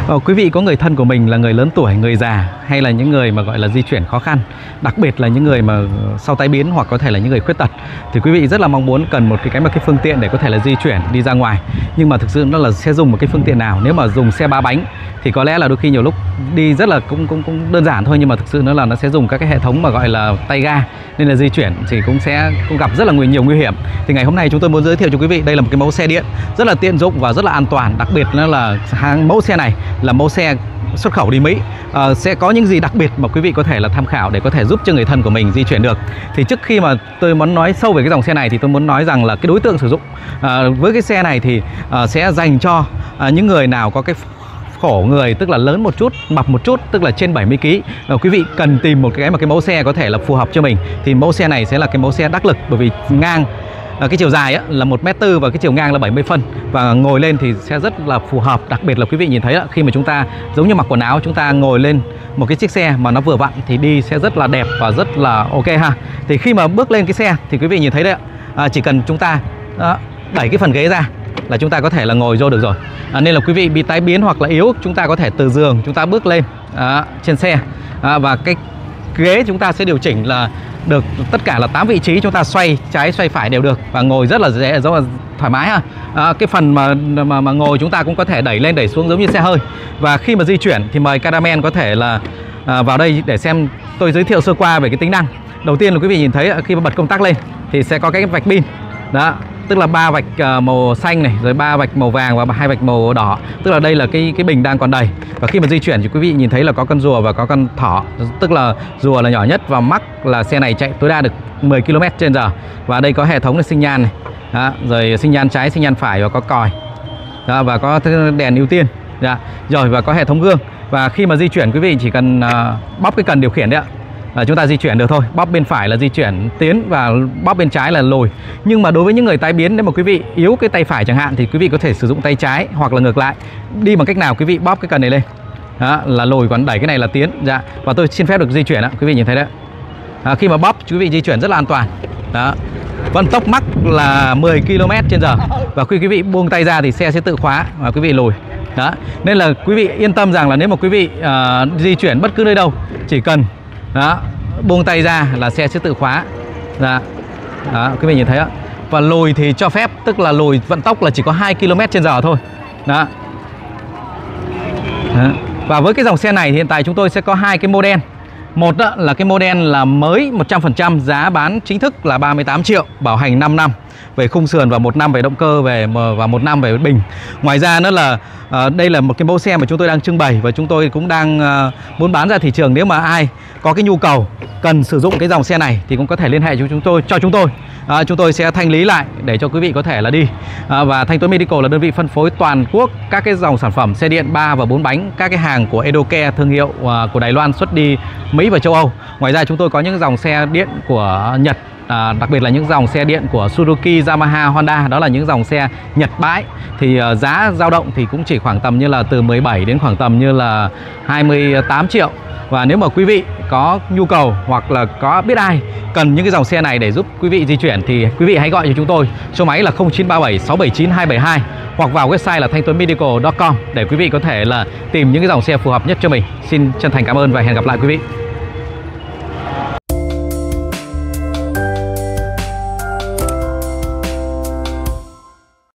Quý vị có người thân của mình là người lớn tuổi, người già hay là những người mà gọi là di chuyển khó khăn, đặc biệt là những người mà sau tai biến hoặc có thể là những người khuyết tật, thì quý vị rất là mong muốn cần một cái phương tiện để có thể là di chuyển đi ra ngoài. Nhưng mà thực sự nó là sẽ dùng một cái phương tiện nào? Nếu mà dùng xe ba bánh thì có lẽ là đôi khi nhiều lúc đi rất là cũng đơn giản thôi, nhưng mà thực sự nó sẽ dùng các cái hệ thống mà gọi là tay ga, nên là di chuyển thì cũng gặp rất là nhiều nguy hiểm. Thì ngày hôm nay chúng tôi muốn giới thiệu cho quý vị đây là một cái mẫu xe điện rất là tiện dụng và rất là an toàn. Đặc biệt là mẫu xe này là mẫu xe xuất khẩu đi Mỹ. Sẽ có những gì đặc biệt mà quý vị có thể là tham khảo để có thể giúp cho người thân của mình di chuyển được. Thì trước khi mà tôi muốn nói sâu về cái dòng xe này thì tôi muốn nói rằng là cái đối tượng sử dụng với cái xe này thì sẽ dành cho những người nào có cái khổ người, tức là lớn một chút, mập một chút, tức là trên 70 kg. Quý vị cần tìm một cái mẫu xe có thể là phù hợp cho mình thì mẫu xe này sẽ là cái mẫu xe đắc lực, bởi vì ngang cái chiều dài là 1m4 và cái chiều ngang là 70 phân và ngồi lên thì sẽ rất là phù hợp. Đặc biệt là quý vị nhìn thấy khi mà chúng ta giống như mặc quần áo, chúng ta ngồi lên một cái chiếc xe mà nó vừa vặn thì đi sẽ rất là đẹp và rất là ok ha. Thì khi mà bước lên cái xe thì quý vị nhìn thấy đấy ạ, chỉ cần chúng ta đẩy cái phần ghế ra là chúng ta có thể là ngồi vô được rồi. Nên là quý vị bị tai biến hoặc là yếu, chúng ta có thể từ giường chúng ta bước lên trên xe và cái ghế chúng ta sẽ điều chỉnh là được tất cả là 8 vị trí, chúng ta xoay trái xoay phải đều được và ngồi rất là dễ, rất là thoải mái ha. Cái phần mà ngồi chúng ta cũng có thể đẩy lên đẩy xuống giống như xe hơi. Và khi mà di chuyển thì mời cameraman có thể là vào đây để xem tôi giới thiệu sơ qua về cái tính năng. Đầu tiên là quý vị nhìn thấy khi mà bật công tắc lên thì sẽ có cái vạch pin đó, tức là 3 vạch màu xanh này, rồi 3 vạch màu vàng và 2 vạch màu đỏ, tức là đây là cái bình đang còn đầy. Và khi mà di chuyển thì quý vị nhìn thấy là có con rùa và có con thỏ, tức là rùa là nhỏ nhất và mắc là xe này chạy tối đa được 10 km/h. Và đây có hệ thống là sinh nhan này đó, rồi sinh nhan trái, sinh nhan phải và có còi đó, và có đèn ưu tiên đó. Rồi và có hệ thống gương. Và khi mà di chuyển quý vị chỉ cần bóp cái cần điều khiển đấy ạ, chúng ta di chuyển được thôi. Bóp bên phải là di chuyển tiến và bóp bên trái là lùi. Nhưng mà đối với những người tai biến, nếu mà quý vị yếu cái tay phải chẳng hạn thì quý vị có thể sử dụng tay trái hoặc là ngược lại. Đi bằng cách nào? Quý vị bóp cái cần này lên đó, là lùi, còn đẩy cái này là tiến. Dạ. Và tôi xin phép được di chuyển đó, quý vị nhìn thấy đấy. Khi mà bóp quý vị di chuyển rất là an toàn đó. Vận tốc max là 10 km/h. Và khi quý vị buông tay ra thì xe sẽ tự khóa và quý vị lùi đó. Nên là quý vị yên tâm rằng là nếu mà quý vị di chuyển bất cứ nơi đâu, chỉ cần đó, buông tay ra là xe sẽ tự khóa. Đó, quý vị nhìn thấy đó. Và lùi thì cho phép, tức là lùi vận tốc là chỉ có 2 km/h thôi. Đó. Đó. Và với cái dòng xe này thì hiện tại chúng tôi sẽ có 2 cái model. Một đó là cái model là mới 100%, giá bán chính thức là 38 triệu, bảo hành 5 năm về khung sườn và 1 năm về động cơ và 1 năm về bình. Ngoài ra nữa là đây là một cái mẫu xe mà chúng tôi đang trưng bày và chúng tôi cũng đang muốn bán ra thị trường. Nếu mà ai có cái nhu cầu cần sử dụng cái dòng xe này thì cũng có thể liên hệ cho chúng tôi. Chúng tôi sẽ thanh lý lại để cho quý vị có thể là đi. Và Thanh Tuấn Medical là đơn vị phân phối toàn quốc các cái dòng sản phẩm xe điện 3 và 4 bánh, các cái hàng của Edo-Care, thương hiệu của Đài Loan xuất đi Mỹ và châu Âu. Ngoài ra chúng tôi có những dòng xe điện của Nhật, đặc biệt là những dòng xe điện của Suzuki, Yamaha, Honda, đó là những dòng xe Nhật bãi. Thì giá dao động thì cũng chỉ khoảng tầm như là từ 17 đến khoảng tầm như là 28 triệu. Và nếu mà quý vị có nhu cầu hoặc là có biết ai cần những cái dòng xe này để giúp quý vị di chuyển thì quý vị hãy gọi cho chúng tôi. Số máy là 0937 679 272 hoặc vào website là thanhtuanmedical.com để quý vị có thể là tìm những cái dòng xe phù hợp nhất cho mình. Xin chân thành cảm ơn và hẹn gặp lại quý vị.